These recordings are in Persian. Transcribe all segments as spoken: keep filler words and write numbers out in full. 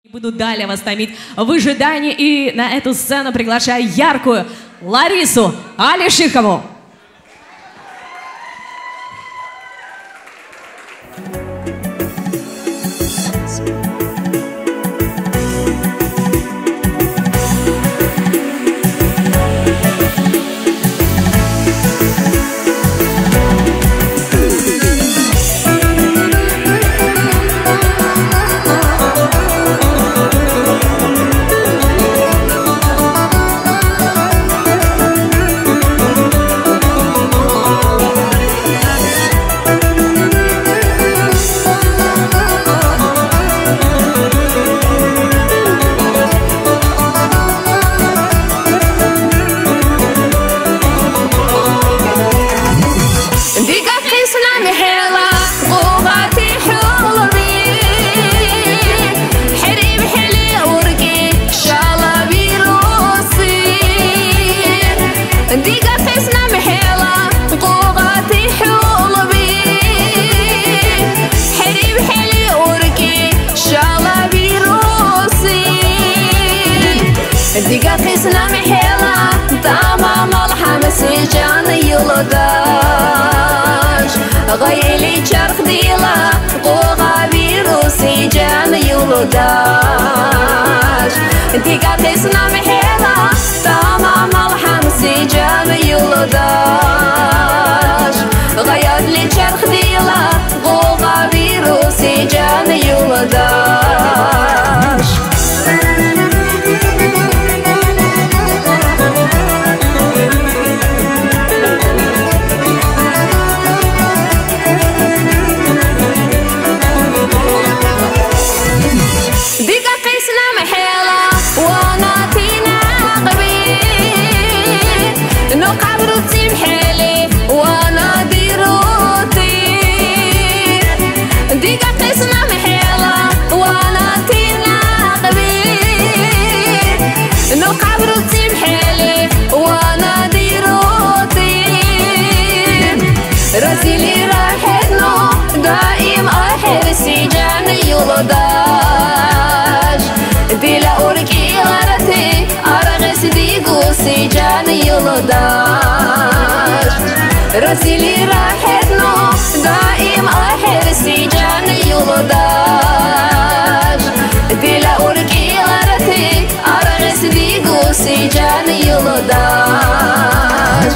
Буду далее вас томить в ожидании, и на эту сцену приглашаю яркую Ларису Алишихову. ديقا قيسنا محيلا تمام الحمس جان يولداش غيلي شرق ديلا قوغا بيروسي جان يولداش ديقا قيسنا محيلا تمام الحمس جان يولداش غيلي شرق ديلا قوغا بيروسي جان يولداش راسيلي راحتنا دائم أحرسي جان يولداش ديلا أوركي غرتي أرغس ديقوسي جان يولداش راسيلي راحتنا دائم أحرسي جان يولداش ديلا أوركي غرتي أرغس ديقوسي جان يولداش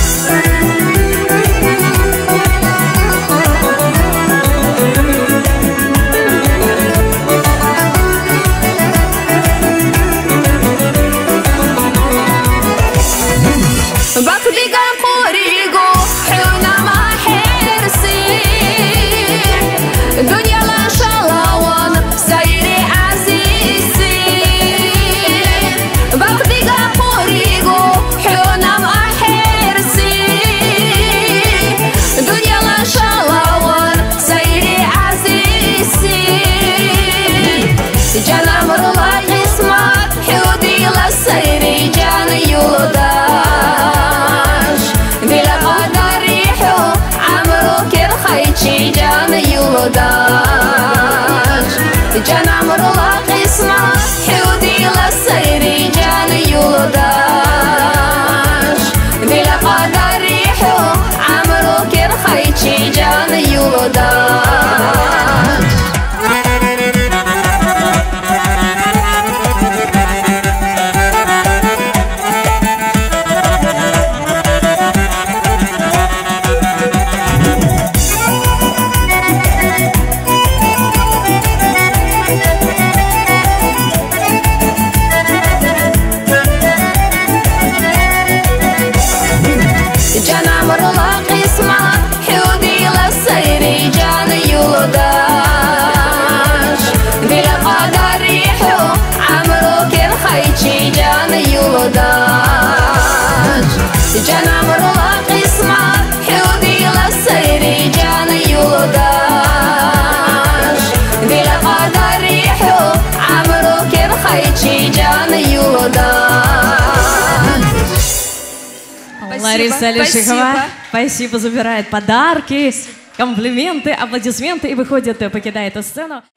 جان عمر الله قسمة حودي للسيري جان يولداش بلا قدر ريحو عمرو كير خيتشي جان يولداش جان عمر الله قسمة حودي للسيري جان يولداش بلا قدر ريحو عمرو كير خيتشي جان يولداش. Лариса Алишихова, спасибо, забирает подарки, комплименты, аплодисменты и выходит, покидает эту сцену.